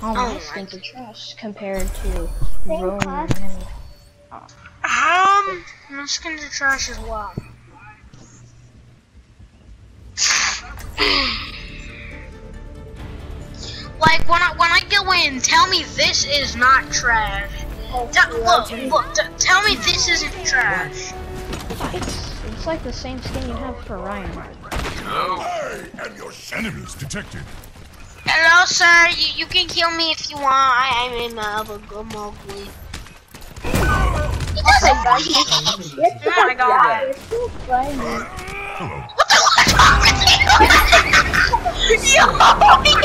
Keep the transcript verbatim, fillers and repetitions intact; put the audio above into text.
all my Oh skins are trash compared to Same Roman class. and Um, my skins are trash as well. Like when I when I go in, tell me this is not trash. Tell, look, look, t tell me this isn't trash. it's it's like the same skin you have for Ryan. I am your enemies detected. Hello, sir. You you can kill me if you want. I I'm in uh, of a good Mowgli. He doesn't bite. Yes, Oh my god. It's so funny. Hello. What the fuck is wrong with you? Yo,